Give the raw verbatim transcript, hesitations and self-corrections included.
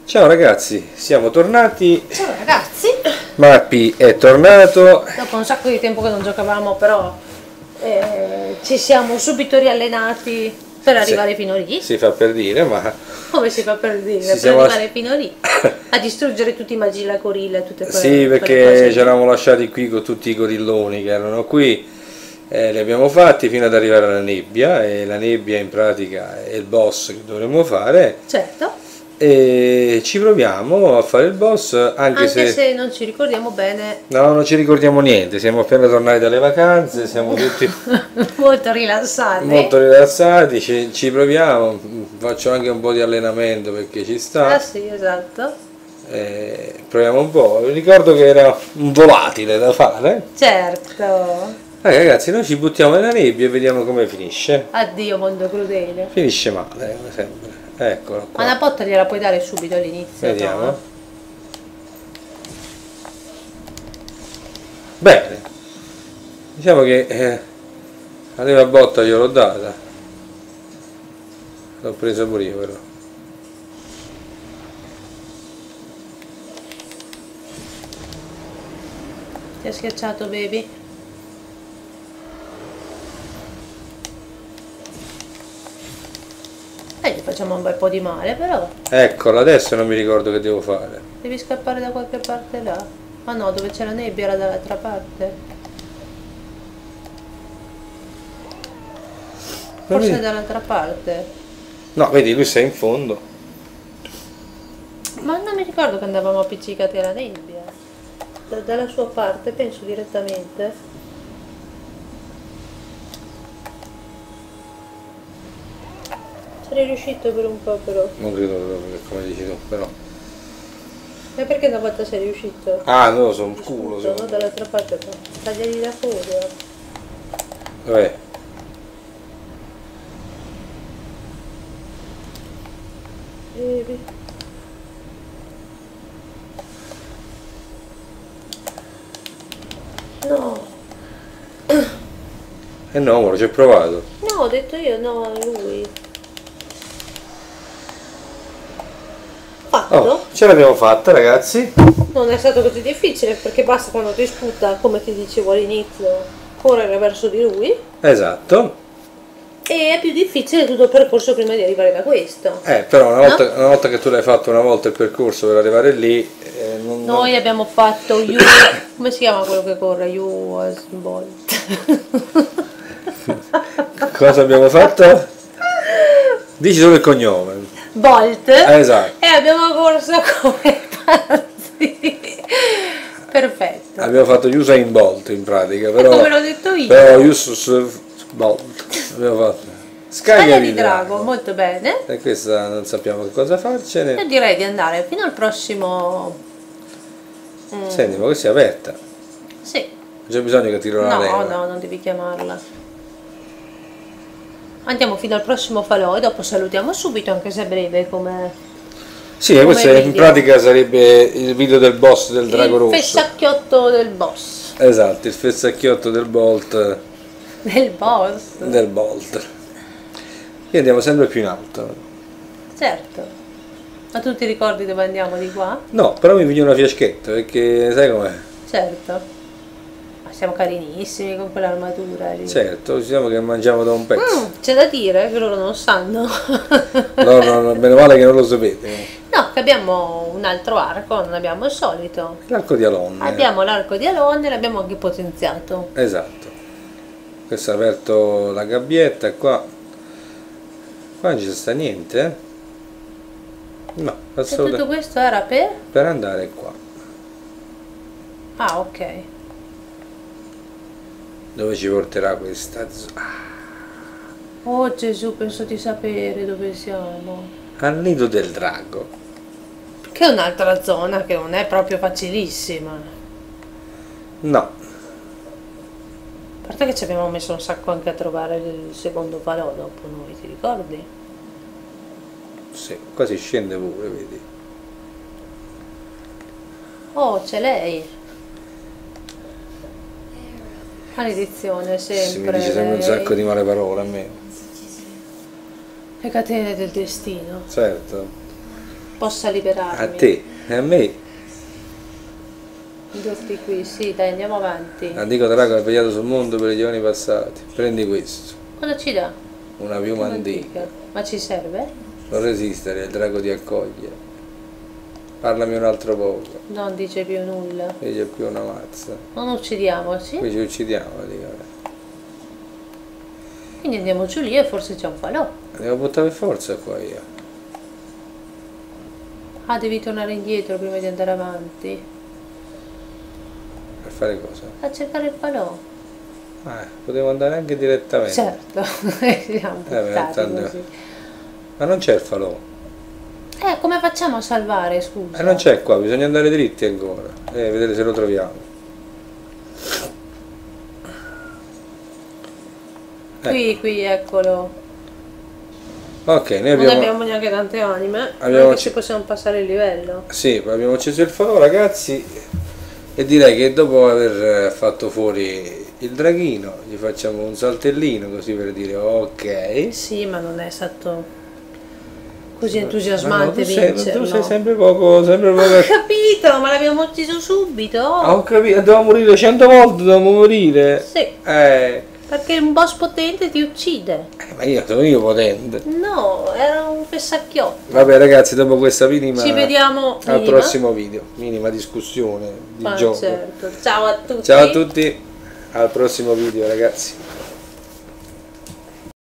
Ciao ragazzi, siamo tornati. Ciao ragazzi. Mappi è tornato. Dopo un sacco di tempo che non giocavamo, però eh, ci siamo subito riallenati per arrivare sì, fino lì. Si fa per dire, ma... Come si fa per dire? Ci Per siamo arrivare las- fino lì. A distruggere tutti i Magilla Gorilla e tutte quelle, Sì, quelle perché cose. ci eravamo lasciati qui con tutti i gorilloni che erano qui. Eh, li abbiamo fatti fino ad arrivare alla nebbia, e la nebbia in pratica è il boss che dovremmo fare. Certo. E ci proviamo a fare il boss, anche, Anche se... se non ci ricordiamo bene. No, non ci ricordiamo niente, siamo appena tornati dalle vacanze, siamo tutti Molto rilassati. molto rilassati, ci, ci proviamo, faccio anche un po' di allenamento perché ci sta. Ah sì, esatto. Eh, proviamo un po', vi ricordo che era un volatile da fare. Certo. Eh, ragazzi, noi ci buttiamo nella nebbia e vediamo come finisce. Addio mondo crudele. Finisce male, come sempre. Eccolo Ma una qua. botta gliela puoi dare subito all'inizio? Vediamo. No? Bene. Diciamo che eh, la leva botta gliel'ho data. L'ho presa pure io però. Ti ha schiacciato, baby? E gli facciamo un bel po' di male, però Eccola, adesso non mi ricordo che devo fare. devi scappare da qualche parte là. Ma no, dove c'è la nebbia era dall'altra parte. Non Forse mi- è dall'altra parte. No, vedi, lui sei in fondo. Ma non mi ricordo che andavamo appiccicati alla nebbia. Da- dalla sua parte, penso direttamente. Sarei riuscito per un po' però. Non credo proprio che come dici tu, però. E perché una volta sei riuscito? Ah, no, sono un culo. Scusa, no? Sono... Dall'altra parte, tagliagli la coda. Vabbè. Bevi. No, Eh no, amore, ci ho provato. no, ho detto io no a lui. Fatto? Oh, ce l'abbiamo fatta, ragazzi. Non è stato così difficile perché basta quando ti sputa, come ti dicevo all'inizio, correre verso di lui. Esatto. E è più difficile tutto il percorso prima di arrivare da questo. Eh, però una volta, una volta che tu l'hai fatto una volta il percorso per arrivare lì, eh, non, non- Noi abbiamo fatto you, come si chiama quello che corre? You was Bolt. Cosa abbiamo fatto? Dici solo il cognome. Bolt. Esatto. E abbiamo corso come pazzi. Perfetto. Abbiamo fatto Usain Bolt in pratica, però... Come l'ho detto io. Però Yusuf Bolt. Abbiamo fatto... Scaglia Scaglia di di drago, drago. molto bene. E questa non sappiamo che cosa farcene. Io direi di andare fino al prossimo. Mm, Senti, ma questa è aperta. sì. C'è bisogno che tiro la No, leva. no, non devi chiamarla. Andiamo fino al prossimo falò e dopo salutiamo subito, anche se è breve come Sì, come questo in video. pratica sarebbe il video del boss del drago il rosso. fessacchiotto del boss. Esatto, il fessacchiotto del Bolt. Del boss. Del Bolt. Qui andiamo sempre più in alto. Certo. Ma tu ti ricordi dove andiamo di qua? No, però mi piglio una fiaschetta perché sai com'è? Certo. Ma siamo carinissimi con quell'armatura lì. Certo, diciamo che mangiamo da un pezzo. Mm, c'è da dire che loro non sanno. No, no, no, meno male che non lo sapete. No, che abbiamo un altro arco, non abbiamo il solito. L'arco di Alon. Abbiamo l'arco di Alone e l'abbiamo anche potenziato. Esatto. Questo ha aperto la gabbietta e qua. Qua non ci sta niente, eh? No, E tutto assolutamente. questo era per? Per andare qua. Ah, ok. Dove ci porterà questa zona? Oh Gesù, penso di sapere dove siamo. Al nido del drago. Che è un'altra zona che non è proprio facilissima. No. A parte che ci abbiamo messo un sacco anche a trovare il secondo falò dopo noi, ti ricordi? Sì, qua si scende pure, vedi. Oh, c'è lei. Maledizione, sempre. Si mi dice sempre un lei. sacco di male parole a me. Le catene del destino. Certo. possa liberarmi. A te, e a me. Dotti qui, sì, dai, andiamo avanti. L'antico drago è vegliato sul mondo per i giorni passati. Prendi questo. Cosa ci dà? Una piuma antica. Antica. Ma ci serve? Non resistere, il drago ti accoglie. Parlami un altro poco. Non dice più nulla. Qui c'è più una mazza. Non uccidiamoci. Qui ci uccidiamo, praticamente. Quindi andiamo giù lì e forse c'è un falò. Devo buttare per forza qua io. Ah, devi tornare indietro prima di andare avanti. Per fare cosa? A cercare il falò. Ah, potevo andare anche direttamente. Certo, siamo buttati tanto- così. Ma non c'è il falò. Eh, come facciamo a salvare, scusa? Eh, non c'è qua, bisogna andare dritti ancora. E vedere se lo troviamo. Qui, qui, eccolo. Ok, noi Non abbiamo... abbiamo neanche tante anime. abbiamo- Non è che ci possiamo passare il livello. Sì, abbiamo acceso il falò, ragazzi. E direi che dopo aver fatto fuori il draghino, gli facciamo un saltellino così per dire ok. Sì, ma non è stato così Ma no, entusiasmante tu sei, vincerlo. tu sei sempre poco, sempre poco... Ho capito, ma l'abbiamo ucciso subito. Ah, ho capito, dobbiamo morire cento volte, dobbiamo morire. Sì, Eh, perché un boss potente ti uccide. eh, ma io sono io potente. No, era un fessacchiotto. Vabbè ragazzi, dopo questa minima... Ci vediamo al minima. prossimo video, minima discussione di Ma gioco. certo. Ciao a tutti. Ciao a tutti, al prossimo video ragazzi.